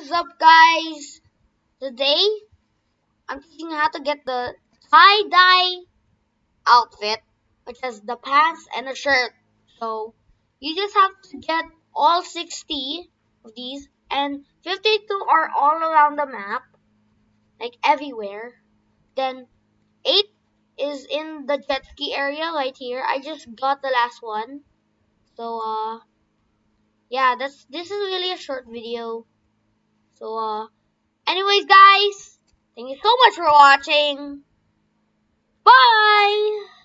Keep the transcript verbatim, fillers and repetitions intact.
What's up, guys? Today, I'm teaching you how to get the tie-dye outfit, which is the pants and a shirt. So, you just have to get all sixty of these, and fifty-two are all around the map, like everywhere. Then, eight is in the jet ski area right here. I just got the last one. So, uh, yeah, that's this is really a short video. So, uh, anyways, guys, thank you so much for watching. Bye!